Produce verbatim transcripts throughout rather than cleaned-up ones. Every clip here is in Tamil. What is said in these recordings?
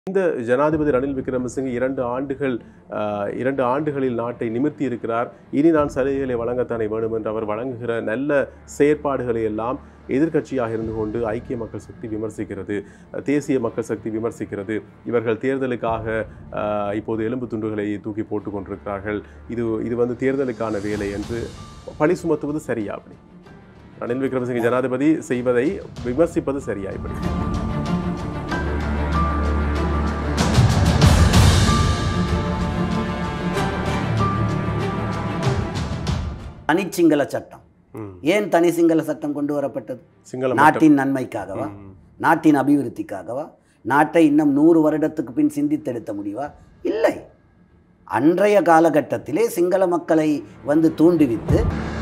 இந்த ஜனாதிபதி ரணில் விக்ரமசிங்க இரண்டு ஆண்டுகள் இரண்டு ஆண்டுகளில் நாட்டை நிமிர்த்தி இருக்கிறார். இனி நான் சலுகைகளை வழங்கத்தானே வேண்டும் என்று அவர் வழங்குகிற நல்ல செயற்பாடுகளை எல்லாம் எதிர்க்கட்சியாக இருந்து கொண்டு ஐக்கிய மக்கள் சக்தி விமர்சிக்கிறது, தேசிய மக்கள் சக்தி விமர்சிக்கிறது. இவர்கள் தேர்தலுக்காக இப்போது எலும்பு துண்டுகளை தூக்கி போட்டுக் கொண்டிருக்கிறார்கள். இது இது வந்து தேர்தலுக்கான வேலை என்று பழி சுமத்துவது சரியா? அப்படி ரணில் விக்ரமசிங்க ஜனாதிபதி செய்வதை விமர்சிப்பது சரியா? இப்படி தனி சிங்கள சட்டம் ஏன் தனி சிங்கள சட்டம் கொண்டு வரப்பட்டது? நாட்டின் நன்மைக்காகவா? நாட்டின் அபிவிருத்திக்காகவா? நாட்டை இன்னும் நூறு வருடத்துக்கு பின் சிந்தித்தெடுத்த முடிவா? இல்லை. அன்றைய காலகட்டத்திலே சிங்கள மக்களை வந்து தூண்டுவித்து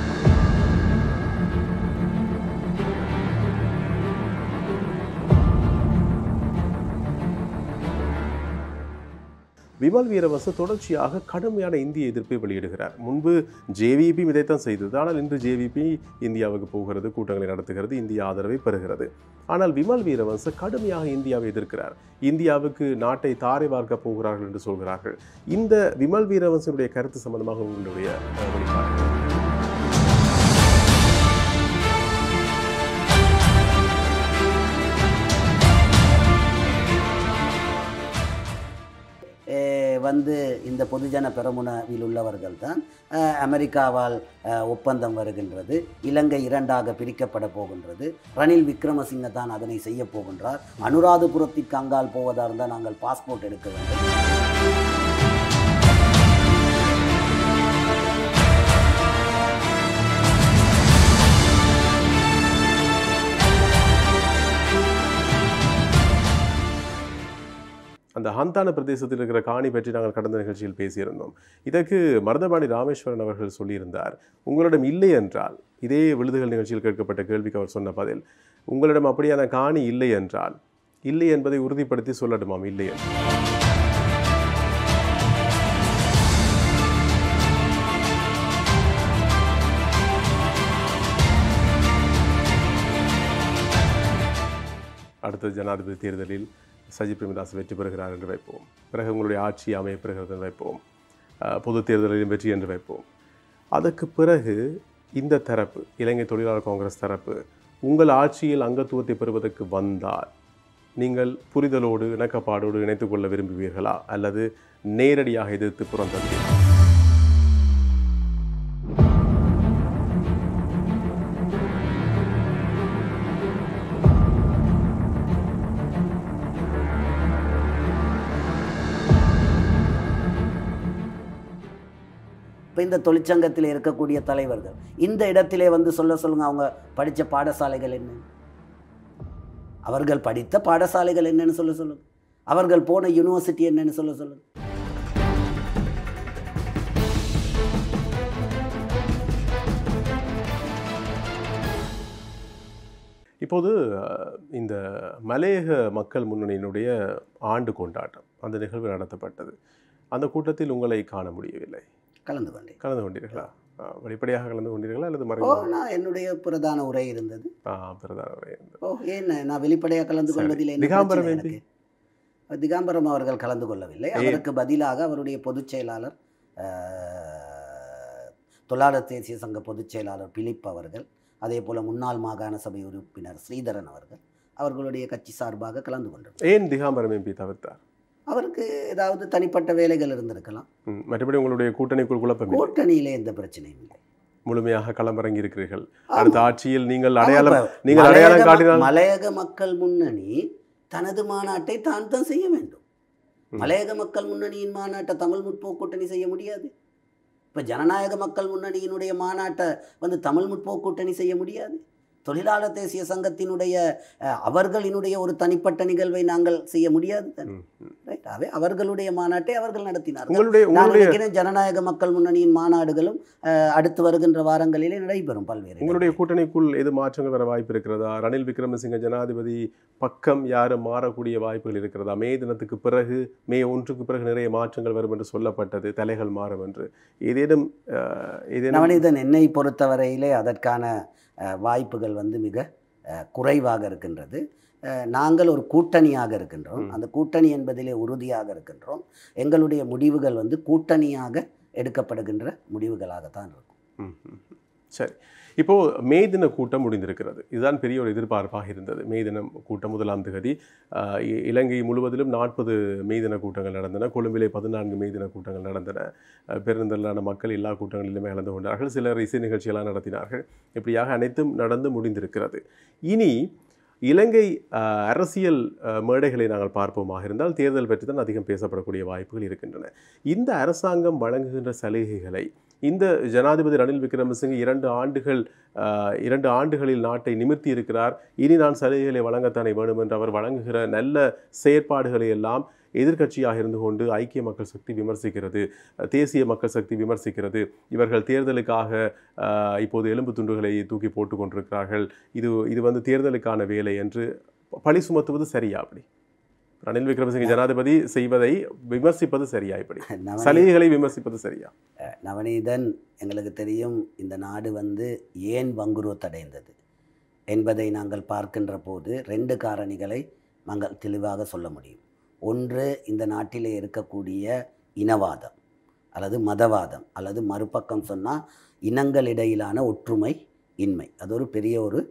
விமல் வீரவன்ச தொடர்ச்சியாக கடுமையான இந்திய எதிர்ப்பை வெளியிடுகிறார். முன்பு ஜேவிபி இதைத்தான் செய்தது. ஆனால் இன்று ஜேவிபி இந்தியாவுக்கு போகிறது, கூட்டங்களை நடத்துகிறது, இந்திய ஆதரவை பெறுகிறது. ஆனால் விமல் வீரவன்ச கடுமையாக இந்தியாவை எதிர்க்கிறார். இந்தியாவுக்கு நாட்டை தாரை பார்க்க போகிறார்கள் என்று சொல்கிறார்கள். இந்த விமல் வீரவன்சனுடைய கருத்து சம்பந்தமாக உங்களுடைய வெளிப்பாடு? வந்து இந்த பொதுஜன பெரமுனவில் உள்ளவர்கள் தான் அமெரிக்காவால் ஒப்பந்தம் வருகின்றது, இலங்கை இரண்டாக பிரிக்கப்பட போகின்றது, ரணில் விக்ரமசிங்க தான் அதனை செய்ய போகின்றார், அனுராதபுரத்திற்கு அங்கால் போவதாக இருந்தால் நாங்கள் பாஸ்போர்ட் எடுக்க வேண்டும். அந்த ஹந்தான பிரதேசத்தில் இருக்கிற காணி பற்றி நாங்கள் கடந்த நிகழ்ச்சியில் பேசியிருந்தோம். இதற்கு மருதபாணி ராமேஸ்வரன் அவர்கள் சொல்லியிருந்தார், உங்களிடம் இல்லை என்றால், இதே விழுதுகள் நிகழ்ச்சியில் கேட்கப்பட்ட கேள்விக்கு அவர் சொன்ன பதில், உங்களிடம் அப்படியான காணி இல்லை என்றால் இல்லை என்பதை உறுதிப்படுத்தி சொல்லட்டுமாம் இல்லை என்று. அடுத்த ஜனாதிபதி தேர்தலில் சஜித் பிரேமதாஸ் வெற்றி பெறுகிறார் என்று வைப்போம். பிறகு உங்களுடைய ஆட்சி அமையப்பெறுகிறது என்று வைப்போம். பொது தேர்தலிலும் வெற்றி என்று வைப்போம். அதற்கு பிறகு இந்த தரப்பு, இலங்கை தொழிலாளர் காங்கிரஸ் தரப்பு, உங்கள் ஆட்சியில் அங்கத்துவத்தை பெறுவதற்கு வந்தால் நீங்கள் புரிதலோடு இணக்கப்பாடோடு இணைத்துக் கொள்ள விரும்புவீர்களா அல்லது நேரடியாக எதிர்த்து புறந்தள்ளீர்களா? இப்போ இந்த தொழிற்சங்கத்தில் இருக்கக்கூடிய தலைவர்கள் இந்த இடத்திலே வந்து சொல்ல சொல்லுங்க, அவங்க படித்த பாடசாலைகள் என்ன, அவர்கள் படித்த பாடசாலைகள் என்னன்னு சொல்ல சொல்லுங்க, அவர்கள் போன யூனிவர்சிட்டி என்னன்னு சொல்ல சொல்லுங்க. இப்போது இந்த மலையக மக்கள் முன்னணியினுடைய ஆண்டு கொண்டாட்டம் அந்த நிகழ்வு நடத்தப்பட்டது. அந்த கூட்டத்தில் உங்களை காண முடியவில்லை. கலந்து கொண்டேன். கலந்து கொண்டீர்களா? வெளிப்படையாக கலந்து கொண்டீர்களா அல்லது மறை? நான் என்னுடைய பிரதான உரை இருந்தது. ஆ, பிரதான உரை இருந்தது. ஓ, ஏன் நான் வெளிப்படையாக கலந்து கொள்வதில்லை? திகாம்பரம் திகாம்பரம் அவர்கள் கலந்து கொள்ளவில்லை. அவருக்கு பதிலாக அவருடைய பொதுச் செயலாளர், தொழிலாளர் தேசிய சங்க பொதுச் செயலாளர் பிலிப் அவர்கள், அதே போல் முன்னாள் மாகாண சபை உறுப்பினர் ஸ்ரீதரன் அவர்கள் அவர்களுடைய கட்சி சார்பாக கலந்து கொண்டார். ஏன் திகாம்பரம் எம்பி தவிர்த்தார்? அவருக்கு ஏதாவது தனிப்பட்ட வேலைகள் இருந்திருக்கலாம். மற்றபடி உங்களுடைய கூட்டணிக்குள் குழப்பம்? கூட்டணியிலே எந்த பிரச்சனையும் இல்லை. முழுமையாக களமிறங்கி இருக்கிறீர்கள். அடுத்த ஆட்சியில் நீங்கள் அடையாளம் நீங்கள் அடையாளம் காட்டினால் மலையக மக்கள் முன்னணி தனது மாநாட்டை தான் தான் செய்ய வேண்டும். மலையக மக்கள் முன்னணியின் மாநாட்டை தமிழ் முற்போக்கு கூட்டணி செய்ய முடியாது. இப்போ ஜனநாயக மக்கள் முன்னணியினுடைய மாநாட்டை வந்து தமிழ் முற்போக்கு கூட்டணி செய்ய முடியாது. தொழிலாளர் தேசிய சங்கத்தினுடைய அவர்களினுடைய ஒரு தனிப்பட்ட நிகழ்வை நாங்கள் செய்ய முடியாது. ரைட்டாவே அவர்களுடைய மாநாட்டை அவர்கள் நடத்தினார்கள். நான் நினைக்கிறேன் ஜனநாயக மக்கள் முன்னணியின் மாநாடுகளும் அடுத்து வருகின்ற வாரங்களிலே நடைபெறும். பல்வேறு உங்களுடைய கூட்டணிக்குள் எது மாற்றங்கள் வர வாய்ப்பு இருக்கிறதா? ரணில் விக்ரமசிங்க ஜனாதிபதி பக்கம் யாரும் மாறக்கூடிய வாய்ப்புகள் இருக்கிறதா? மே தினத்துக்கு பிறகு, மே ஒன்றுக்கு பிறகு நிறைய மாற்றங்கள் வரும் என்று சொல்லப்பட்டது, தலைகள் மாறும் என்று. ஏதேனும் நவநீதன் என்னை பொறுத்தவரையிலே அதற்கான வாய்ப்புகள் வந்து மிக குறைவாக இருக்கின்றது. நாங்கள் ஒரு கூட்டணியாக இருக்கின்றோம். அந்த கூட்டணி என்பதிலே உறுதியாக இருக்கின்றோம். எங்களுடைய முடிவுகள் வந்து கூட்டணியாக எடுக்கப்படுகின்ற முடிவுகளாகத்தான் இருக்கும். சரி, இப்போது மே தின கூட்டம் முடிந்திருக்கிறது. இதுதான் பெரிய ஒரு எதிர்பார்ப்பாக இருந்தது. மே தினம் கூட்டம் முதலாம் தேதி இலங்கை முழுவதிலும் நாற்பது மே தின கூட்டங்கள் நடந்தன. கொழும்பிலே பதினான்கு மே தின கூட்டங்கள் நடந்தன. பெருந்தலான மக்கள் எல்லா கூட்டங்களிலுமே கலந்து கொண்டார்கள். சிலர் இசை நிகழ்ச்சியெல்லாம் நடத்தினார்கள். இப்படியாக அனைத்தும் நடந்து முடிந்திருக்கிறது. இனி இலங்கை அரசியல் மேடைகளை நாங்கள் பார்ப்போமாக இருந்தால் தேர்தல் பற்றி தான் அதிகம் பேசப்படக்கூடிய வாய்ப்புகள் இருக்கின்றன. இந்த அரசாங்கம் வழங்குகின்ற சலுகைகளை இந்த ஜனாதிபதி ரணில் விக்ரமசிங்கே இரண்டு ஆண்டுகள் இரண்டு ஆண்டுகளில் நாட்டை நிமிர்த்தி இருக்கிறார். இனி நான் சலுகைகளை வழங்கத்தானே வேணும் என்று அவர் வழங்குகிற நல்ல செயற்பாடுகளை எல்லாம் எதிர்க்கட்சியாக இருந்து கொண்டு ஐக்கிய மக்கள் சக்தி விமர்சிக்கிறது, தேசிய மக்கள் சக்தி விமர்சிக்கிறது. இவர்கள் தேர்தலுக்காக இப்போது எலும்பு துண்டுகளை தூக்கி போட்டு கொண்டிருக்கிறார்கள், இது இது வந்து தேர்தலுக்கான வேலை என்று பழி சுமத்துவது சரியா? அப்படி ரணில் விக்ரமசிங்கே ஜனாதிபதி செய்வதை விமர்சிப்பது சரியா? இப்படி சலுகைகளை விமர்சிப்பது சரியா? நவநீதன், எங்களுக்கு தெரியும் இந்த நாடு வந்து ஏன் வங்குரோத்தடைந்தது என்பதை நாங்கள் பார்க்கின்ற போது ரெண்டு காரணிகளை நாங்கள் தெளிவாக சொல்ல முடியும். ஒன்று, இந்த நாட்டிலே இருக்கக்கூடிய இனவாதம் அல்லது மதவாதம், அல்லது மறுபக்கம் சொன்னால் இனங்களிடையிலான ஒற்றுமை இன்மை. அது ஒரு பெரிய ஒரு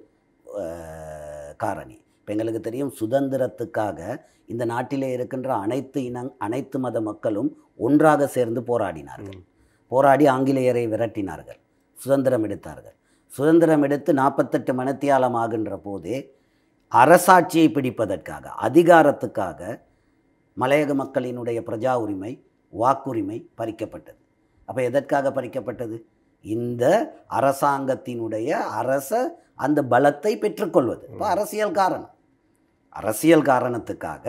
காரணி. இப்போ எங்களுக்கு தெரியும், சுதந்திரத்துக்காக இந்த நாட்டிலே இருக்கின்ற அனைத்து இனங் அனைத்து மத மக்களும் ஒன்றாக சேர்ந்து போராடினார்கள். போராடி ஆங்கிலேயரை விரட்டினார்கள், சுதந்திரம் எடுத்தார்கள். சுதந்திரம் எடுத்து நாற்பத்தெட்டு மணித்தியாலம் ஆகின்ற போதே அரசாட்சியை பிடிப்பதற்காக, அதிகாரத்துக்காக மலையக மக்களினுடைய பிரஜா உரிமை, வாக்குரிமை பறிக்கப்பட்டது. அப்போ எதற்காக பறிக்கப்பட்டது? இந்த அரசாங்கத்தினுடைய அரச அந்த பலத்தை பெற்றுக்கொள்வது. இப்போ அரசியல் காரணம், அரசியல் காரணத்துக்காக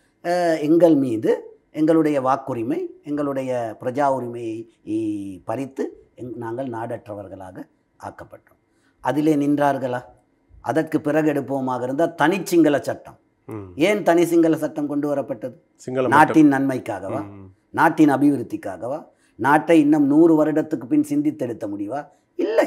எங்கள் மீது எங்களுடைய வாக்குரிமை, எங்களுடைய பிரஜா உரிமையை பறித்து எங் நாங்கள் நாடற்றவர்களாக ஆக்கப்பட்டோம். அதிலே நின்றார்களா? அதற்கு பிறகு எடுப்போமாக இருந்தால் தனிச்சிங்கள சட்டம். ஏன் தனி சிங்கள சட்டம் கொண்டு வரப்பட்டது? நாட்டின் நன்மைக்காகவா? நாட்டின் அபிவிருத்திக்காகவா? நாட்டை இன்னும் நூறு வருடத்துக்கு பின் சிந்தித்தெடுத்த முடிவா? இல்லை.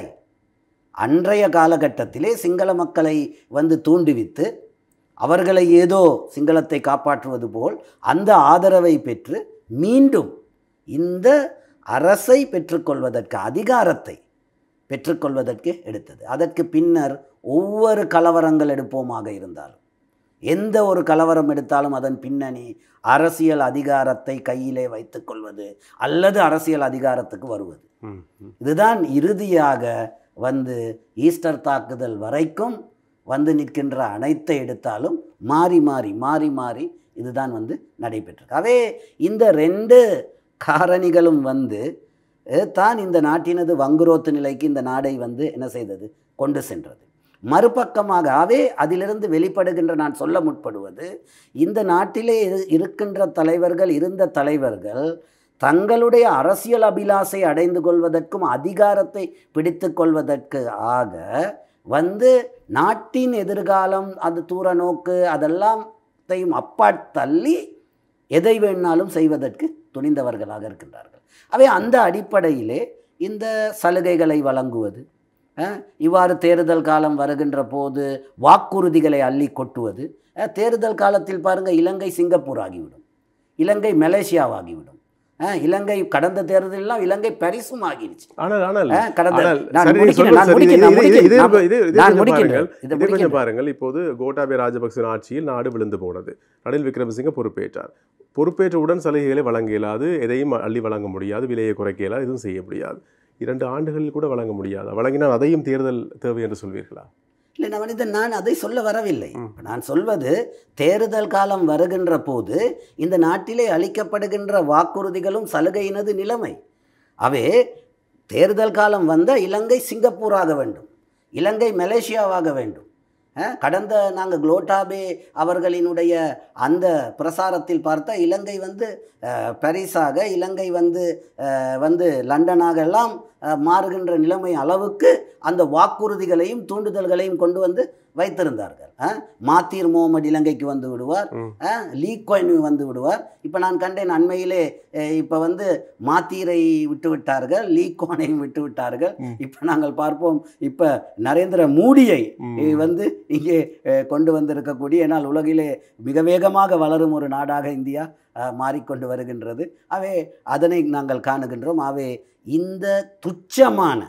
அன்றைய காலகட்டத்திலே சிங்கள மக்களை வந்து தூண்டுவித்து அவர்களை ஏதோ சிங்களத்தை காப்பாற்றுவது போல் அந்த ஆதரவை பெற்று மீண்டும் இந்த அரசை பெற்றுக்கொள்வதற்கு, அதிகாரத்தை பெற்றுக்கொள்வதற்கு எடுத்தது. அதற்கு பின்னர் ஒவ்வொரு கலவரங்கள் எடுப்போமாக இருந்தாலும், எந்த ஒரு கலவரம் எடுத்தாலும் அதன் பின்னணி அரசியல் அதிகாரத்தை கையிலே வைத்துக் கொள்வது அல்லது அரசியல் அதிகாரத்துக்கு வருவது. இதுதான் இறுதியாக வந்து ஈஸ்டர் தாக்குதல் வரைக்கும் வந்து நிற்கின்ற அனைத்தை எடுத்தாலும் மாறி மாறி மாறி மாறி இதுதான் வந்து நடைபெற்றிருக்கு. அவே இந்த ரெண்டு காரணிகளும் வந்து தான் இந்த நாட்டினது வங்குரோத்து நிலைக்கு இந்த நாடை வந்து என்ன செய்தது, கொண்டு சென்றது. மறுபக்கமாக அவே அதிலிருந்து வெளிப்படுகின்ற நான் சொல்ல முற்படுவது, இந்த நாட்டிலே இருக்கின்ற தலைவர்கள் இருந்த தலைவர்கள் தங்களுடைய அரசியல் அபிலாசை அடைந்து கொள்வதற்கும் அதிகாரத்தை பிடித்து கொள்வதற்கு ஆக வந்து நாட்டின் எதிர்காலம், அது தூர நோக்கு, அதெல்லாத்தையும் அப்பாற் தள்ளி எதை வேணாலும் செய்வதற்கு துணிந்தவர்களாக இருக்கின்றார்கள். அவை அந்த அடிப்படையிலே இந்த சலுகைகளை வழங்குவது, இவ்வாறு தேர்தல் காலம் வருகின்ற போது வாக்குறுதிகளை அள்ளி கொட்டுவது. தேர்தல் காலத்தில் பாருங்கள், இலங்கை சிங்கப்பூர் ஆகிவிடும், இலங்கை மலேசியாவாகிவிடும். இலங்கை கடந்த தேர்தலெல்லாம் இலங்கை பரிசும் ஆகிடுச்சு. பாருங்கள், இப்போது கோட்டாபய ராஜபக்ச ஆட்சியில் நாடு விழுந்து போனது. ரணில் விக்ரமசிங்கே பொறுப்பேற்றார். பொறுப்பேற்றவுடன் சலுகைகளை வழங்க இயலாது, எதையும் அள்ளி வழங்க முடியாது, விலையை குறைக்க இயலாது, எதுவும் செய்ய முடியாது. இரண்டு ஆண்டுகளில் கூட வழங்க முடியாது. வழங்கினால் அதையும் தேர்தல் தேவை என்று சொல்வீர்களா? இல்லை நவநீதன், நான் அதை சொல்ல வரவில்லை. நான் சொல்வது, தேர்தல் காலம் வருகின்ற போது இந்த நாட்டிலே அளிக்கப்படுகின்ற வாக்குறுதிகளும் சலுகையினது நிலைமை. அவே தேர்தல் காலம் வந்த இலங்கை சிங்கப்பூராக வேண்டும், இலங்கை மலேசியாவாக வேண்டும். கடந்த நாங்கள் குளோட்டாபே அவர்களினுடைய அந்த பிரசாரத்தில் பார்த்தா இலங்கை வந்து பரிசாக, இலங்கை வந்து வந்து லண்டனாக எல்லாம் மாறுகின்ற நிலைமை அளவுக்கு அந்த வாக்குறுதிகளையும் தூண்டுதல்களையும் கொண்டு வந்து வைத்திருந்தார்கள். மாத்தீர் முகமது இலங்கைக்கு வந்து விடுவார், லீ குவான் யூ வந்து விடுவார். இப்போ நான் கண்டேன் அண்மையிலே இப்போ வந்து மாத்தீரை விட்டு விட்டார்கள், லீ குவானையும் விட்டு விட்டார்கள். இப்போ நாங்கள் பார்ப்போம் இப்போ நரேந்திர மோடியை வந்து இங்கே கொண்டு வந்திருக்கக்கூடிய, ஏன்னால் உலகிலே மிக வேகமாக வளரும் ஒரு நாடாக இந்தியா மாறிக்கொண்டு வருகின்றது. அவே அதனை நாங்கள் காணுகின்றோம். அவே இந்த துச்சமான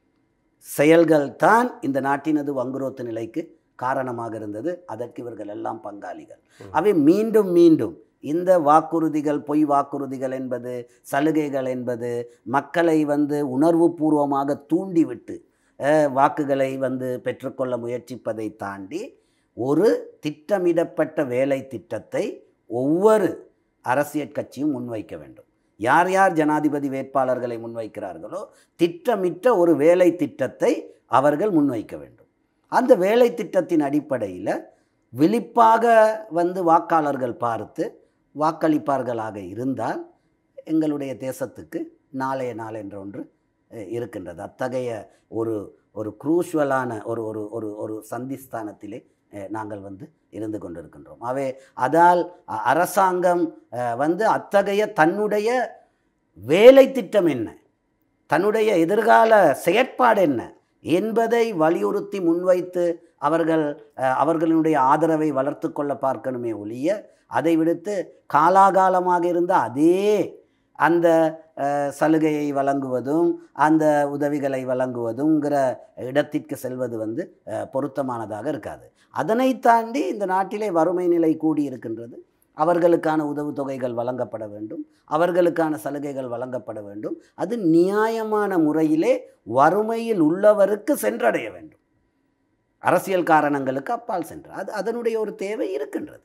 செயல்கள் தான் இந்த நாட்டினது வங்குரோத்து நிலைக்கு காரணமாக இருந்தது. அதற்கு இவர்கள் எல்லாம் பங்காளிகள். அவை மீண்டும் மீண்டும் இந்த வாக்குறுதிகள், பொய் வாக்குறுதிகள் என்பது, சலுகைகள் என்பது மக்களை வந்து உணர்வு பூர்வமாக தூண்டிவிட்டு வாக்குகளை வந்து பெற்றுக்கொள்ள முயற்சிப்பதை தாண்டி ஒரு திட்டமிடப்பட்ட வேலை திட்டத்தை ஒவ்வொரு அரசியல் கட்சியும் முன்வைக்க வேண்டும். யார் யார் ஜனாதிபதி வேட்பாளர்களை முன்வைக்கிறார்களோ திட்டமிட்ட ஒரு வேலை திட்டத்தை அவர்கள் முன்வைக்க வேண்டும். அந்த வேலை திட்டத்தின் அடிப்படையில் விழிப்பாக வந்து வாக்காளர்கள் பார்த்து வாக்களிப்பார்களாக இருந்தால் எங்களுடைய தேசத்துக்கு நாளைய நாள் என்ற ஒன்று இருக்கின்றது. அத்தகைய ஒரு ஒரு குரூஷுவலான ஒரு ஒரு ஒரு ஒரு சந்திஸ்தானத்திலே நாங்கள் வந்து இருந்து கொண்டிருக்கின்றோம். அவை அதால் அரசாங்கம் வந்து அத்தகைய தன்னுடைய வேலை திட்டம் என்ன, தன்னுடைய எதிர்கால செயற்பாடு என்ன என்பதை வலியுறுத்தி முன்வைத்து அவர்கள் அவர்களுடைய ஆதரவை வளர்த்து கொள்ள பார்க்கணுமே ஒழிய, அதை விடுத்து காலாகாலமாக இருந்த அதே அந்த சலுகையை வழங்குவதும் அந்த உதவிகளை வழங்குவதுங்கிற இடத்திற்கு செல்வது வந்து பொருத்தமானதாக இருக்காது. அதனை தாண்டி இந்த நாட்டிலே வறுமை நிலை கூடி இருக்கின்றது. அவர்களுக்கான உதவு தொகைகள் வழங்கப்பட வேண்டும், அவர்களுக்கான சலுகைகள் வழங்கப்பட வேண்டும். அது நியாயமான முறையிலே வறுமையில் உள்ளவருக்கு சென்றடைய வேண்டும், அரசியல் காரணங்களுக்கு அப்பால் சென்று. அது அதனுடைய ஒரு தேவை இருக்கின்றது.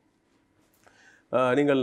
நீங்கள்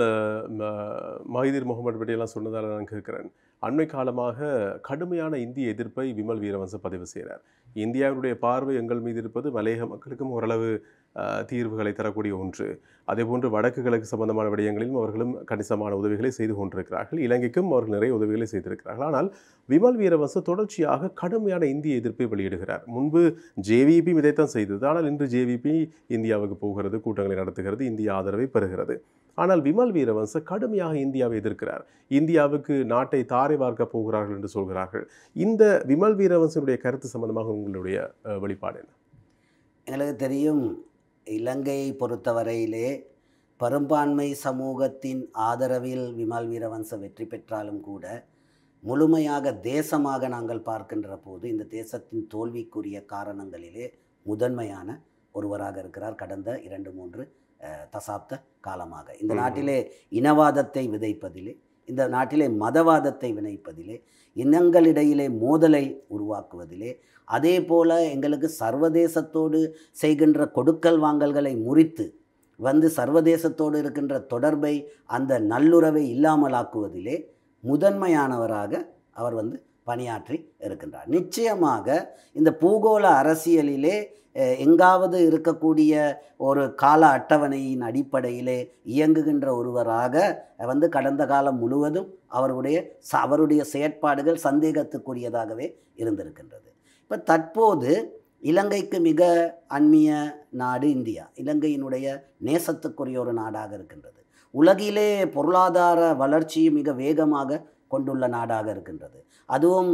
மஹிதீர் முகமது பற்றியெல்லாம் சொன்னதால் நான் கேட்குறேன். அண்மை காலமாக கடுமையான இந்திய எதிர்ப்பை விமல் வீரவன்ச பதிவு செய்கிறார். இந்தியாவுடைய பார்வை எங்கள் மீது இருப்பது மலையக மக்களுக்கும் ஓரளவு தீர்வுகளை தரக்கூடிய ஒன்று. அதேபோன்று வடக்கு கிழக்கு சம்பந்தமான விடயங்களிலும் அவர்களும் கணிசமான உதவிகளை செய்து கொண்டிருக்கிறார்கள். இலங்கைக்கும் அவர்கள் நிறைய உதவிகளை செய்திருக்கிறார்கள். ஆனால் விமல் வீரவன்ச தொடர்ச்சியாக கடுமையான இந்திய எதிர்ப்பை வெளியிடுகிறார். முன்பு ஜேவிபி இதைத்தான் செய்தது. ஆனால் இன்று ஜேவிபி இந்தியாவுக்கு போகிறது, கூட்டங்களை நடத்துகிறது, இந்திய ஆதரவை பெறுகிறது. ஆனால் விமல் வீரவன்ச கடுமையாக இந்தியாவை எதிர்க்கிறார். இந்தியாவுக்கு நாட்டை தாரை பார்க்க போகிறார்கள் என்று சொல்கிறார்கள். இந்த விமல் வீரவன்சனுடைய கருத்து சம்பந்தமாக உங்களுடைய வெளிப்பாடு என்ன? எங்களுக்கு தெரியும், இலங்கையை பொறுத்தவரையிலே பெரும்பான்மை சமூகத்தின் ஆதரவில் விமல் வீரவன்ச வெற்றி பெற்றாலும் கூட முழுமையாக தேசமாக நாங்கள் பார்க்கின்ற போது இந்த தேசத்தின் தோல்விக்குரிய காரணங்களிலே முதன்மையான ஒருவராக இருக்கிறார். கடந்த இரண்டு மூன்று தசாப்த காலமாக இந்த நாட்டிலே இனவாதத்தை விதைப்பதிலே, இந்த நாட்டிலே மதவாதத்தை விதைப்பதிலே, இனங்களிடையிலே மோதலை உருவாக்குவதிலே, அதே போல எங்களுக்கு சர்வதேசத்தோடு செய்கின்ற கொடுக்கல் வாங்கல்களை முறித்து வந்து சர்வதேசத்தோடு இருக்கின்ற தொடர்பை, அந்த நல்லுறவை இல்லாமலாக்குவதிலே முதன்மையானவராக அவர் வந்து பணியாற்றி இருக்கின்றார். நிச்சயமாக இந்த பூகோள அரசியலிலே எங்காவது இருக்கக்கூடிய ஒரு கால அட்டவணையின் அடிப்படையிலே இயங்குகின்ற ஒருவராக வந்து கடந்த காலம் முழுவதும் அவருடைய அவருடைய செயற்பாடுகள் சந்தேகத்துக்குரியதாகவே இருந்திருக்கின்றது. இப்போ தற்போது இலங்கைக்கு மிக அண்மிய நாடு இந்தியா, இலங்கையினுடைய நேசத்துக்குரிய ஒரு நாடாக இருக்கின்றது. உலகிலே பொருளாதார வளர்ச்சி மிக வேகமாக கொண்டுள்ள நாடாக இருக்கின்றது. அதுவும்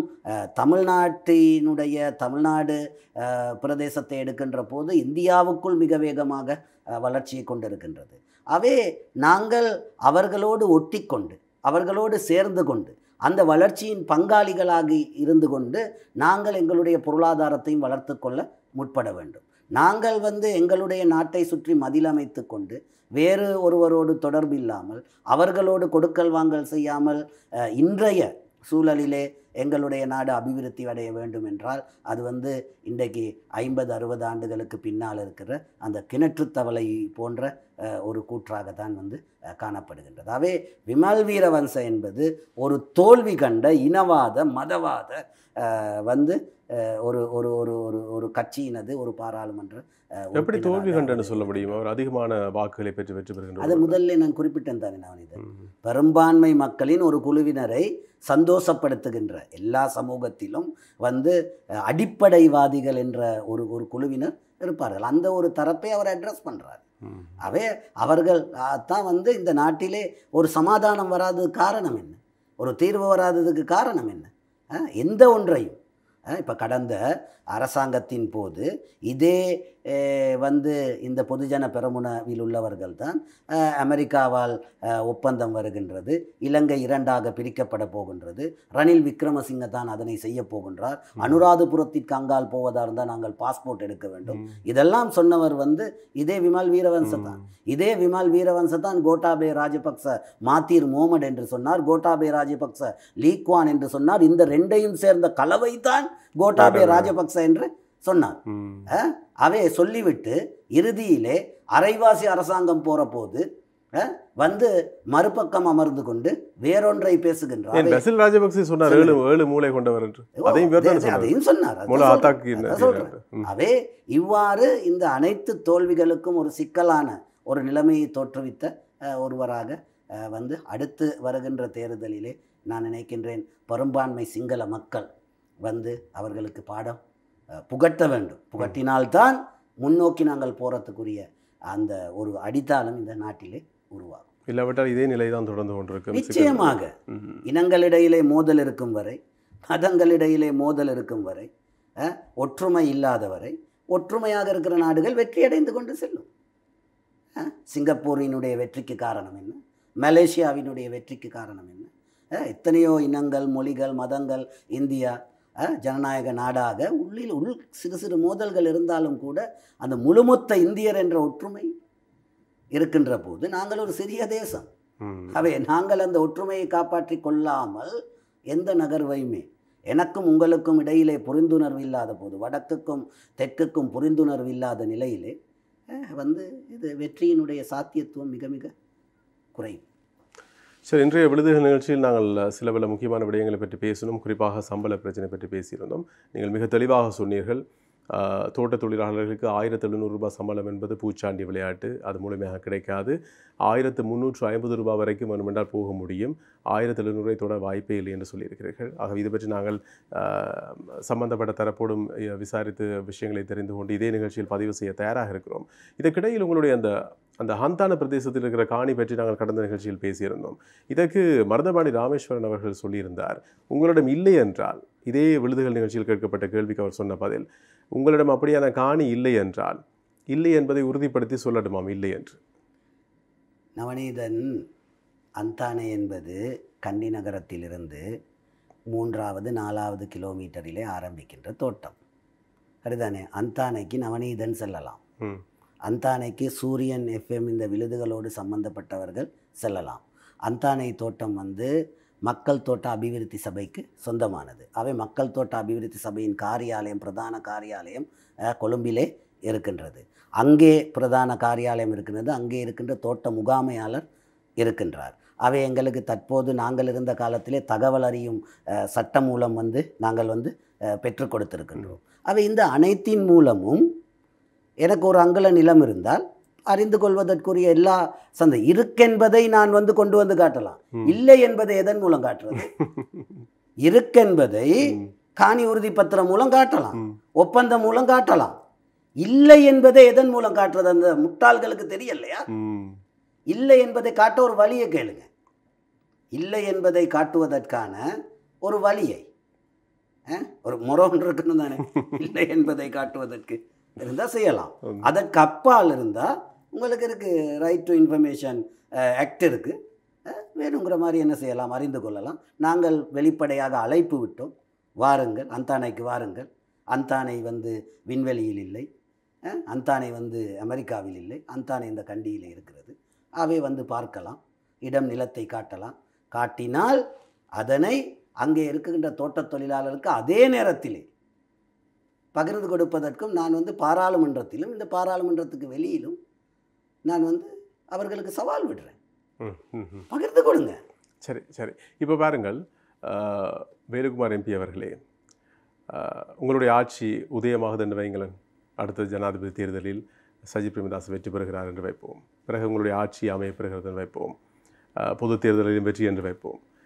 தமிழ்நாட்டினுடைய தமிழ்நாடு பிரதேசத்தை எடுக்கின்ற போது இந்தியாவுக்குள் மிக வேகமாக வளர்ச்சியை கொண்டிருக்கின்றது. அவே நாங்கள் அவர்களோடு ஒட்டி கொண்டு அவர்களோடு சேர்ந்து கொண்டு அந்த வளர்ச்சியின் பங்காளிகளாகி இருந்து கொண்டு நாங்கள் எங்களுடைய பொருளாதாரத்தையும் வளர்த்து கொள்ள முற்பட வேண்டும். நாங்கள் வந்து எங்களுடைய நாட்டை சுற்றி மதிலமைத்து கொண்டு வேறு ஒருவரோடு தொடர்பு இல்லாமல் அவர்களோடு கொடுக்கல் வாங்கல் செய்யாமல் இன்றைய சூழலிலே எங்களுடைய நாடு அபிவிருத்தி அடைய வேண்டும் என்றால் அது வந்து இன்றைக்கு ஐம்பது அறுபது ஆண்டுகளுக்கு பின்னால் இருக்கிற அந்த கிணற்று தவளை போன்ற ஒரு கூற்றாகத்தான் வந்து காணப்படுகின்றது. அவே விமல் வீரவன்ச என்பது ஒரு தோல்வி கண்ட இனவாத மதவாத வந்து ஒரு ஒரு ஒரு ஒரு ஒரு கட்சியினது ஒரு பாராளுமன்ற எப்படி தோல்வி கண்டன்னு சொல்ல முடியும்? அவர் அதிகமான வாக்குகளை பெற்று வெற்றி பெறுகின்றார். அது முதல்ல நான் குறிப்பிட்டேன் தானே. நான் இது பெரும்பான்மை மக்களின் ஒரு குழுவினரை சந்தோஷப்படுத்துகின்ற எல்லா சமூகத்திலும் வந்து அடிப்படைவாதிகள் என்ற ஒரு ஒரு குழுவினர் இருப்பார்கள். அந்த ஒரு தரப்பை அவர் அட்ரஸ் பண்ணுறார். அவே அவர்கள் தான் வந்து இந்த நாட்டிலே ஒரு சமாதானம் வராததுக்கு காரணம் என்ன, ஒரு தீர்வு வராததுக்கு காரணம் என்ன? எந்த ஒன்றையும் இப்போ கடந்த அரசாங்கத்தின் போது இதே வந்து இந்த பொதுஜன பெரமுனவில் உள்ளவர்கள் தான் அமெரிக்காவால் ஒப்பந்தம் வருகின்றது, இலங்கை இரண்டாக பிரிக்கப்பட போகின்றது, ரணில் விக்ரமசிங்க தான் அதனை செய்ய போகின்றார், அனுராதபுரத்திற்கு அங்கால் போவதாக இருந்தால் நாங்கள் பாஸ்போர்ட் எடுக்க வேண்டும், இதெல்லாம் சொன்னவர் வந்து இதே விமல் வீரவன்ச தான். இதே விமல் வீரவன்ச தான் கோட்டாபே ராஜபக்ச மாத்தீர் மோமட் என்று சொன்னார், கோட்டாபே ராஜபக்ச லீக்வான் என்று சொன்னார். இந்த ரெண்டையும் சேர்ந்த கலவை தான் கோட்டாபே ராஜபக்ச என்று சொன்னார். அவை சொல்லிவிட்டு இறுதியிலே அரைவாசி அரசாங்கம் போற போது வந்து மறுபக்கம் அமர்ந்து கொண்டு வேறொன்றை பேசுகின்றார். அதையும் சொன்னார். அவே இவ்வாறு இந்த அனைத்து தோல்விகளுக்கும் ஒரு சிக்கலான ஒரு நிலைமையை தோற்றுவித்த ஒருவராக வந்து அடுத்து வருகின்ற தேர்தலிலே நான் நினைக்கின்றேன் பெரும்பான்மை சிங்கள மக்கள் வந்து அவர்களுக்கு பாடம் புகட்ட வேண்டும். புகட்டினால்தான் முன்னோக்கி நாங்கள் போகிறதுக்குரிய அந்த ஒரு அடித்தாளம் இந்த நாட்டிலே உருவாகும். இல்லாவிட்டால் இதே நிலை தான் தொடர்ந்து கொண்டிருக்கும். நிச்சயமாக இனங்களிடையிலே மோதல் இருக்கும் வரை, மதங்களிடையிலே மோதல் இருக்கும் வரை, ஒற்றுமை இல்லாத வரை ஒற்றுமையாக இருக்கிற நாடுகள் வெற்றியடைந்து கொண்டு செல்லும். சிங்கப்பூரினுடைய வெற்றிக்கு காரணம் என்ன? மலேசியாவினுடைய வெற்றிக்கு காரணம் என்ன? எத்தனையோ இனங்கள், மொழிகள், மதங்கள், இந்தியா ஜனநாயக நாடாக உள்ளில் உள் சிறு சிறு மோதல்கள் இருந்தாலும் கூட அந்த முழுமொத்த இந்தியர் என்ற ஒற்றுமை இருக்கின்ற போது நாங்கள் ஒரு சிறிய தேசம். அவை நாங்கள் அந்த ஒற்றுமையை காப்பாற்றி கொள்ளாமல் எந்த நகர்வையுமே, எனக்கும் உங்களுக்கும் இடையிலே புரிந்துணர்வு இல்லாத போது, வடக்குக்கும் தெற்குக்கும் புரிந்துணர்வு இல்லாத நிலையிலே வந்து இது வெற்றியினுடைய சாத்தியத்துவம் மிக மிக குறையும். சரி, இன்றைய விழுதுகள் நிகழ்ச்சியில் நாங்கள் சில பல முக்கியமான விடயங்களை பற்றி பேசணும். குறிப்பாக சம்பள பிரச்சனை பற்றி பேசியிருந்தோம். நீங்கள் மிக தெளிவாக சொன்னீர்கள். தோட்ட தொழிலாளர்களுக்கு ஆயிரத்தி எழுநூறு ரூபாய் சம்பளம் என்பது பூச்சாண்டி விளையாட்டு, அது முழுமையாக கிடைக்காது. ஆயிரத்து முந்நூற்று ஐம்பது ரூபாய் வரைக்கும் வேணுமென்றால் போக முடியும், ஆயிரத்தி எழுநூறை தொட வாய்ப்பே இல்லை என்று சொல்லியிருக்கிறீர்கள். ஆக இது பற்றி நாங்கள் சம்பந்தப்பட்ட தரப்போடும் விசாரித்து விஷயங்களை தெரிந்து கொண்டு இதே நிகழ்ச்சியில் பதிவு செய்ய தயாராக இருக்கிறோம். இதற்கிடையில் உங்களுடைய அந்த அந்த ஹந்தான பிரதேசத்தில் இருக்கிற காணி பற்றி நாங்கள் கடந்த நிகழ்ச்சியில் பேசியிருந்தோம். இதற்கு மருதபாணி ராமேஸ்வரன் அவர்கள் சொல்லியிருந்தார், உங்களிடம் இல்லை என்றால், இதே விழுதுகள் நிகழ்ச்சியில் கேட்கப்பட்ட கேள்விக்கு அவர் சொன்ன பதில், உங்களிடம் அப்படியான காணி இல்லை என்றால் இல்லை என்பதை உறுதிப்படுத்தி சொல்லட்டுமாம் இல்லை என்று. நவநீதன், அந்தானை என்பது கண்டி நகரத்திலிருந்து மூன்றாவது நாலாவது கிலோமீட்டரிலே ஆரம்பிக்கின்ற தோட்டம். அதுதானே அந்தானைக்கு நவநீதன் செல்லலாம், அந்தானைக்கு சூரியன் எஃப்எம் இந்த விழுதுகளோடு சம்பந்தப்பட்டவர்கள் செல்லலாம். அந்தானை தோட்டம் வந்து மக்கள் தோட்ட அபிவிருத்தி சபைக்கு சொந்தமானது. அவை மக்கள் தோட்ட அபிவிருத்தி சபையின் காரியாலயம், பிரதான காரியாலயம் கொழும்பிலே இருக்கின்றது. அங்கே பிரதான காரியாலயம் இருக்கின்றது. அங்கே இருக்கின்ற தோட்ட முகாமையாளர் இருக்கின்றார். அவை எங்களுக்கு தற்போது நாங்கள் இருந்த காலத்திலே தகவல் அறியும் சட்டம் மூலம் வந்து நாங்கள் வந்து பெற்றுக் கொடுத்திருக்கின்றோம். அவை இந்த அனைத்தின் மூலமும் எனக்கு ஒரு அங்குல நிலம் இருந்தால் அறிந்து கொள்வதற்குரிய எல்லா சந்தை இருக்கென்பதை நான் வந்து கொண்டு வந்து காட்டலாம். இல்லை என்பதை எதன் மூலம் காட்டுறது? இருக்கென்பதை காணி உறுதி பத்திரம் மூலம் காட்டலாம், ஒப்பந்தம் மூலம் காட்டலாம். இல்லை என்பதை எதன் மூலம் காட்டுறது? அந்த முட்டாள்களுக்கு தெரியலையா? இல்லை என்பதை காட்ட ஒரு வழியை கேளுங்க. இல்லை என்பதை காட்டுவதற்கான ஒரு வழியை, ஒரு முறம் இருக்குன்னு தானே இல்லை என்பதை காட்டுவதற்கு இருந்தால் செய்யலாம். அதற்கு அப்பால் இருந்தால் உங்களுக்கு இருக்குது ரைட் டு இன்ஃபர்மேஷன் ஆக்ட் இருக்குது. வேணுங்கிற மாதிரி என்ன செய்யலாம், அறிந்து கொள்ளலாம். நாங்கள் வெளிப்படையாக அழைப்பு விட்டோம், வாருங்கள், அந்தானைக்கு வாருங்கள். அந்தானை வந்து விண்வெளியில் இல்லை, அந்தானை வந்து அமெரிக்காவில் இல்லை, அந்தானை இந்த கண்டியில் இருக்கிறது. அவை வந்து பார்க்கலாம், இடம் நிலத்தை காட்டலாம். காட்டினால் அதனை அங்கே இருக்கின்ற தோட்ட தொழிலாளருக்கு அதே நேரத்திலே பகிர்ந்து கொடுப்பதற்கும் நான் வந்து பாராளுமன்றத்திலும் இந்த பாராளுமன்றத்துக்கு வெளியிலும் நான் வந்து அவர்களுக்கு சவால் விடுறேன், பகிர்ந்து கொடுங்க. சரி சரி இப்போ பாருங்கள் வேலுக்குமார் எம்பி அவர்களே, உங்களுடைய ஆட்சி உதயமாகுது என்று வைங்களேன். அடுத்த ஜனாதிபதி தேர்தலில் சஜித் பிரேமதாஸ் வெற்றி பெறுகிறார் என்று வைப்போம். பிறகு உங்களுடைய ஆட்சி அமைய பெறுகிறது என்று வைப்போம். பொது தேர்தலிலும் வெற்றி என்று வைப்போம்.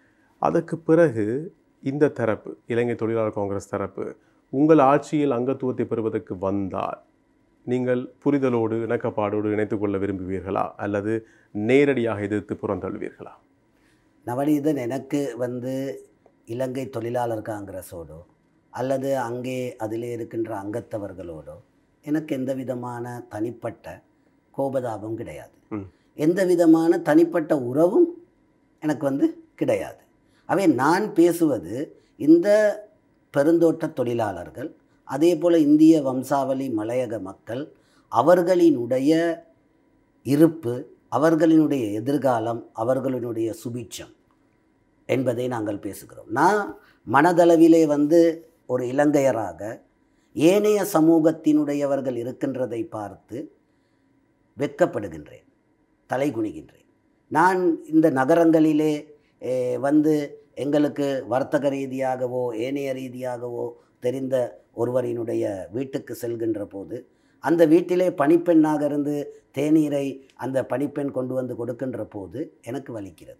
அதற்கு பிறகு இந்த தரப்பு இலங்கை தொழிலாளர் காங்கிரஸ் தரப்பு உங்கள் ஆட்சியில் அங்கத்துவத்தை பெறுவதற்கு வந்தால் நீங்கள் புரிதலோடு இணக்கப்பாடோடு இணைத்துக் கொள்ள விரும்புவீர்களா அல்லது நேரடியாக எதிர்த்து புறந்தள்ளுவீர்களா? நவநீதன், எனக்கு வந்து இலங்கை தொழிலாளர் காங்கிரஸோடோ அல்லது அங்கே அதிலே இருக்கின்ற அங்கத்தவர்களோடோ எனக்கு எந்த விதமான தனிப்பட்ட கோபதாபம் கிடையாது. எந்த விதமான தனிப்பட்ட உறவும் எனக்கு வந்து கிடையாது. அவை நான் பேசுவது இந்த பெருந்தோட்ட தொழிலாளர்கள், அதே போல் இந்திய வம்சாவளி மலையக மக்கள், அவர்களினுடைய இருப்பு, அவர்களினுடைய எதிர்காலம், அவர்களினுடைய சுபிட்சம் என்பதை நாங்கள் பேசுகிறோம். நான் மனதளவிலே வந்து ஒரு இலங்கையராக ஏனைய சமூகத்தினுடையவர்கள் இருக்கின்றதை பார்த்து வெட்கப்படுகின்றேன், தலை குனிகின்றேன். நான் இந்த நகரங்களிலே வந்து எங்களுக்கு வர்த்தக ரீதியாகவோ ஏனைய ரீதியாகவோ தெரிந்த ஒருவரினுடைய வீட்டுக்கு செல்கின்ற போது அந்த வீட்டிலே பணிப்பெண்ணாக இருந்து தேநீரை அந்த பணிப்பெண் கொண்டு வந்து கொடுக்கின்ற போது எனக்கு வலிக்கிறது,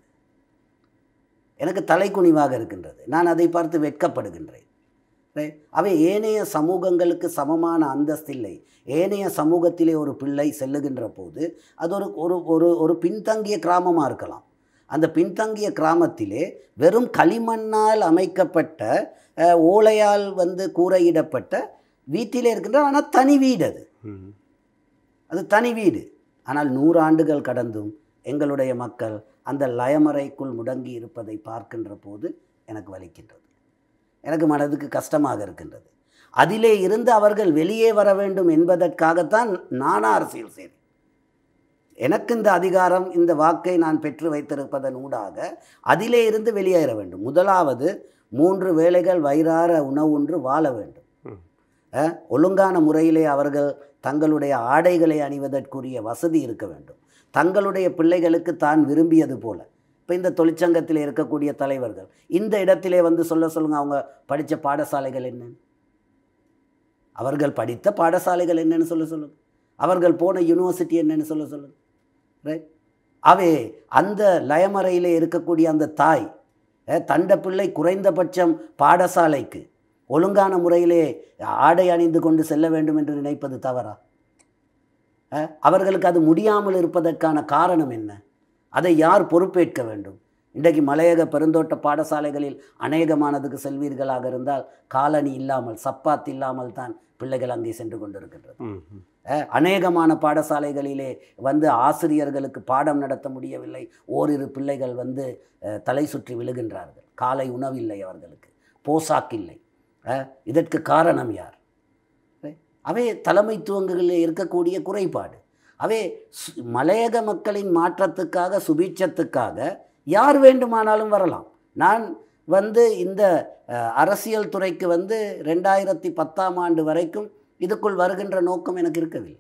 எனக்கு தலைக்குனிவாக இருக்கின்றது. நான் அதை பார்த்து வெட்கப்படுகின்றேன். அவை ஏனைய சமூகங்களுக்கு சமமான அந்தஸ்தில்லை. ஏனைய சமூகத்திலே ஒரு பிள்ளை செல்லுகின்ற போது அது ஒரு ஒரு ஒரு ஒரு பின்தங்கிய கிராமமாக இருக்கலாம். அந்த பின்தங்கிய கிராமத்திலே வெறும் களிமண்ணால் அமைக்கப்பட்ட ஓலையால் வந்து கூரையிடப்பட்ட வீட்டிலே இருக்கின்ற, ஆனால் தனி வீடு, அது அது தனி வீடு. ஆனால் நூறு ஆண்டுகள் கடந்தும் எங்களுடைய மக்கள் அந்த லயமறைக்குள் முடங்கி இருப்பதை பார்க்கின்ற போது எனக்கு வலிக்கின்றது, எனக்கு மனதுக்கு கஷ்டமாக இருக்கின்றது. அதிலே இருந்து அவர்கள் வெளியே வர வேண்டும் என்பதற்காகத்தான் நானா அரசியல் செய்தேன். எனக்கு இந்த அதிகாரம், இந்த வாக்கை நான் பெற்று வைத்திருப்பதன் ஊடாக அதிலே இருந்து வெளியேற வேண்டும். முதலாவது மூன்று வேளைகள் வயிறார உணவுன்று வாழ வேண்டும். ஒழுங்கான முறையிலே அவர்கள் தங்களுடைய ஆடைகளை அணிவதற்குரிய வசதி இருக்க வேண்டும். தங்களுடைய பிள்ளைகளுக்கு தான் விரும்பியது போல, இப்போ இந்த தொழிற்சங்கத்தில் இருக்கக்கூடிய தலைவர்கள் இந்த இடத்திலே வந்து சொல்ல சொல்லுங்கள், அவங்க படித்த பாடசாலைகள் என்ன, அவர்கள் படித்த பாடசாலைகள் என்னன்னு சொல்ல சொல்லுங்கள், அவர்கள் போன யூனிவர்சிட்டி என்னன்னு சொல்ல சொல்லுங்கள். ரைட்? அவே அந்த லயமறையிலே இருக்கக்கூடிய அந்த தாய் தண்ட பிள்ளை குறைந்தபட்சம் பாடசாலைக்கு ஒழுங்கான முறையிலே ஆடை அணிந்து கொண்டு செல்ல வேண்டும் என்று நினைப்பது தவறா? அவர்களுக்கு அது முடியாமல் இருப்பதற்கான காரணம் என்ன? அதை யார் பொறுப்பேற்க வேண்டும்? இன்றைக்கு மலையக பெருந்தோட்ட பாடசாலைகளில் அநேகமானதுக்கு செல்வீர்களாக இருந்தால் காலணி இல்லாமல், சப்பாத்து இல்லாமல் தான் பிள்ளைகள் அங்கே சென்று கொண்டிருக்கின்றது. அநேகமான பாடசாலைகளிலே வந்து ஆசிரியர்களுக்கு பாடம் நடத்த முடியவில்லை. ஓரிரு பிள்ளைகள் வந்து தலை சுற்றி விழுகின்றார்கள். காலை உணவில்லை, அவர்களுக்கு போசாக்கில்லை. இதற்கு காரணம் யார்? அவை தலைமைத்துவங்களில் இருக்கக்கூடிய குறைபாடு. அவை மலையக மக்களின் மாற்றத்துக்காக, சுபீட்சத்துக்காக யார் வேண்டுமானாலும் வரலாம். நான் வந்து இந்த அரசியல் துறைக்கு வந்து ரெண்டாயிரத்தி பத்தாம் ஆண்டு வரைக்கும் இதுக்குள் வருகின்ற நோக்கம் எனக்கு இருக்கவில்லை.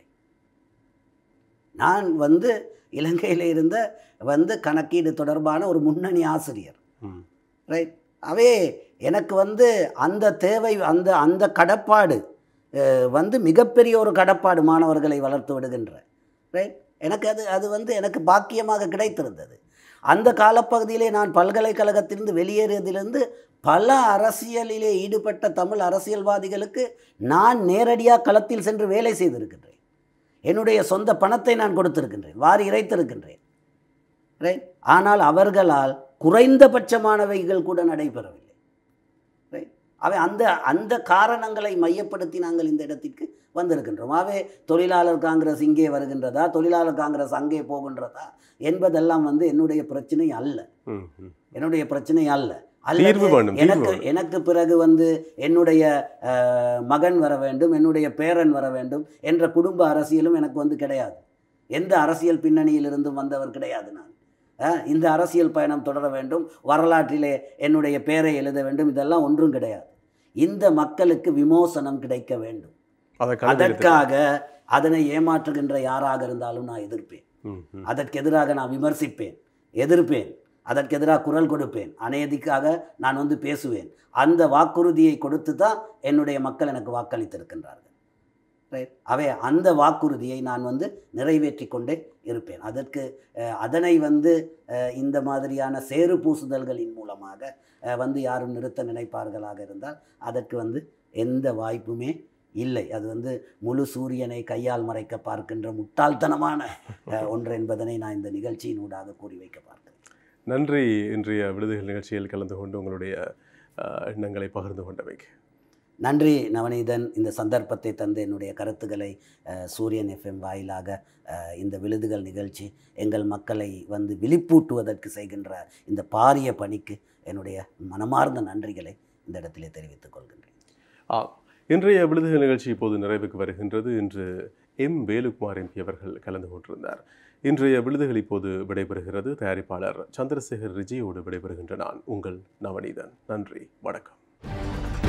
நான் வந்து இலங்கையில் இருந்த வந்து கணக்கீடு தொடர்பான ஒரு முன்னணி ஆசிரியர். ரைட்? அவே எனக்கு வந்து அந்த தேவை, அந்த அந்த கடப்பாடு வந்து மிகப்பெரிய ஒரு கடப்பாடு, மாணவர்களை வளர்த்து விடுகின்ற. ரைட்? எனக்கு அது அது வந்து எனக்கு பாக்கியமாக கிடைத்திருந்தது. அந்த காலப்பகுதியிலே நான் பல்கலைக்கழகத்திலிருந்து வெளியேறியதிலிருந்து பல அரசியலிலே ஈடுபட்ட தமிழ் அரசியல்வாதிகளுக்கு நான் நேரடியாக களத்தில் சென்று வேலை செய்திருக்கின்றேன். என்னுடைய சொந்த பணத்தை நான் கொடுத்திருக்கின்றேன், வாரி இறைத்திருக்கின்றேன். ரைட்? ஆனால் அவர்களால் குறைந்தபட்சமானவைகள் கூட நடைபெறவில்லை. ரைட்? அவை அந்த அந்த காரணங்களை மையப்படுத்தி நாங்கள் இந்த இடத்திற்கு வந்திருக்கின்றோம். அவை தொழிலாளர் காங்கிரஸ் இங்கே வருகின்றதா, தொழிலாளர் காங்கிரஸ் அங்கே போகின்றதா என்பதெல்லாம் வந்து என்னுடைய பிரச்சனை அல்ல, என்னுடைய பிரச்சனை அல்ல. எனக்கு எனக்கு பிறகு வந்து என்னுடைய மகன் வர வேண்டும், என்னுடைய பேரன் வர வேண்டும் என்ற குடும்ப அரசியலும் எனக்கு வந்து கிடையாது. எந்த அரசியல் பின்னணியிலிருந்தும் வந்தவர் கிடையாது. நான் இந்த அரசியல் பயணம் தொடர வேண்டும், வரலாற்றிலே என்னுடைய பெயரை எழுத வேண்டும், இதெல்லாம் ஒன்றும் கிடையாது. இந்த மக்களுக்கு விமோசனம் கிடைக்க வேண்டும். அதற்காக அதனை ஏமாற்றுகின்ற யாராக இருந்தாலும் நான் எதிர்ப்பேன். அதற்கு எதிராக நான் விமர்சிப்பேன், எதிர்ப்பேன், அதற்கு எதிராக குரல் கொடுப்பேன், அநீதிக்காக நான் வந்து பேசுவேன். அந்த வாக்குறுதியை கொடுத்து தான் என்னுடைய மக்கள் எனக்கு வாக்களித்திருக்கின்றார்கள். ரைட் அவை அந்த வாக்குறுதியை நான் வந்து நிறைவேற்றி கொண்டே இருப்பேன். அதற்கு அதனை வந்து இந்த மாதிரியான சேறு பூசுதல்களின் மூலமாக வந்து யாரும் நிறுத்த நினைப்பார்களாக இருந்தால் அதற்கு வந்து எந்த வாய்ப்புமே இல்லை. அது வந்து முழு சூரியனை கையால் மறைக்க பார்க்கின்ற முட்டாள்தனமான ஒன்று என்பதனை நான் இந்த நிகழ்ச்சியினூடாக கூறி வைக்க பார்க்கிறேன். நன்றி. இன்றைய விடுதிகள் நிகழ்ச்சியில் கலந்து கொண்டு உங்களுடைய எண்ணங்களை பகிர்ந்து கொண்டவைக்கு நன்றி நவநீதன். இந்த சந்தர்ப்பத்தை தந்து என்னுடைய கருத்துக்களை சூரியன் எஃப்எம் வாயிலாக இந்த விழுதுகள் நிகழ்ச்சி எங்கள் மக்களை வந்து விழிப்பூட்டுவதற்கு செய்கின்ற இந்த பாரிய பணிக்கு என்னுடைய மனமார்ந்த நன்றிகளை இந்த இடத்திலே தெரிவித்துக் கொள்கின்றேன். ஆ இன்றைய விழுதுகள் நிகழ்ச்சி இப்போது நிறைவுக்கு வருகின்றது. இன்று எம் வேலுக்குமார் எம்பி அவர்கள் கலந்து கொண்டிருந்தார். இன்றைய விழுதுகள் இப்போது விடைபெறுகிறது. தயாரிப்பாளர் சந்திரசேகர் ரிஜியோடு விடைபெறுகின்ற நான் உங்கள் நவநீதன். நன்றி, வணக்கம்.